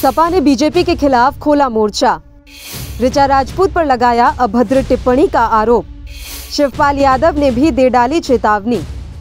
सपा ने बीजेपी के खिलाफ खोला मोर्चा। ऋचा राजपूत पर लगाया अभद्र टिप्पणी का आरोप। शिवपाल यादव ने भी दे डाली चेतावनी।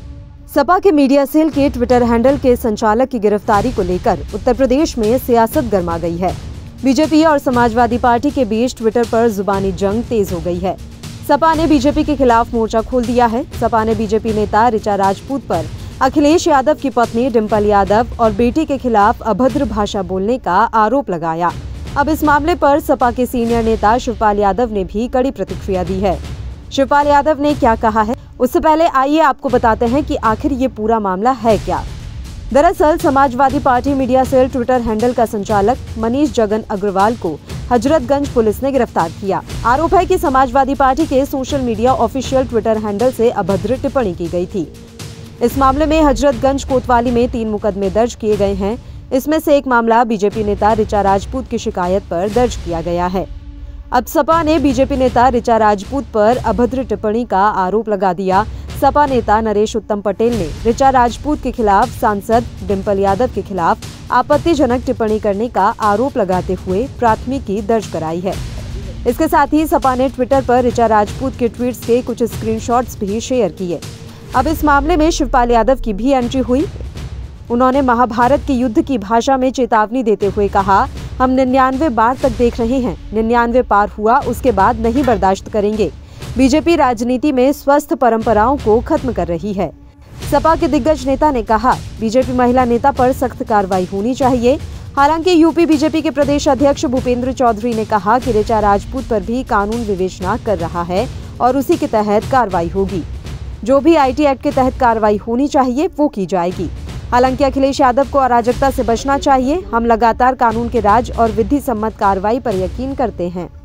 सपा के मीडिया सेल के ट्विटर हैंडल के संचालक की गिरफ्तारी को लेकर उत्तर प्रदेश में सियासत गर्मा गई है। बीजेपी और समाजवादी पार्टी के बीच ट्विटर पर जुबानी जंग तेज हो गई है। सपा ने बीजेपी के खिलाफ मोर्चा खोल दिया है। सपा ने बीजेपी नेता ऋचा राजपूत पर अखिलेश यादव की पत्नी डिंपल यादव और बेटी के खिलाफ अभद्र भाषा बोलने का आरोप लगाया। अब इस मामले पर सपा के सीनियर नेता शिवपाल यादव ने भी कड़ी प्रतिक्रिया दी है। शिवपाल यादव ने क्या कहा है, उससे पहले आइए आपको बताते हैं कि आखिर ये पूरा मामला है क्या। दरअसल Samajwadi party media cell Twitter handle का संचालक मनीष जगन अग्रवाल को हजरतगंज पुलिस ने गिरफ्तार किया। आरोप है कि समाजवादी पार्टी के social media official Twitter handle से अभद्र टिप्पणी की गई थी। इस मामले में हजरतगंज कोतवाली में 3 मुकदमे दर्ज किए गए हैं। इसमें से एक मामला बीजेपी नेता ऋचा राजपूत की शिकायत पर दर्ज किया गया है। अब सपा ने बीजेपी नेता ऋचा राजपूत पर अभद्र टिप्पणी का आरोप लगा दिया। सपा नेता नरेश उत्तम पटेल ने ऋचा राजपूत के खिलाफ सांसद डिंपल यादव के खिलाफ आपत्तिजनक टिप्पणी करने का आरोप लगाते हुए प्राथमिकी दर्ज कराई है। इसके साथ ही सपा ने ट्विटर पर ऋचा राजपूत के ट्वीट्स के कुछ स्क्रीनशॉट्स भी शेयर किए। अब इस मामले में शिवपाल यादव की भी एंट्री हुई। उन्होंने महाभारत के युद्ध की भाषा में चेतावनी देते हुए कहा, हम 99 बार तक देख रहे हैं, 99 पार हुआ, उसके बाद नहीं बर्दाश्त करेंगे। बीजेपी राजनीति में स्वस्थ परंपराओं को खत्म कर रही है। सपा के दिग्गज नेता ने कहा, बीजेपी महिला नेता पर सख्त कार्रवाई होनी चाहिए। हालांकि यूपी बीजेपी के प्रदेश अध्यक्ष भूपेंद्र चौधरी ने कहा कि ऋचा राजपूत पर भी कानून विवेचना कर रहा है और उसी के तहत कार्रवाई होगी। जो भी आईटी एक्ट के तहत कार्रवाई होनी चाहिए वो की जाएगी। हालांकि अखिलेश यादव को अराजकता से बचना चाहिए। हम लगातार कानून के राज और विधि सम्मत कार्रवाई पर यकीन करते हैं।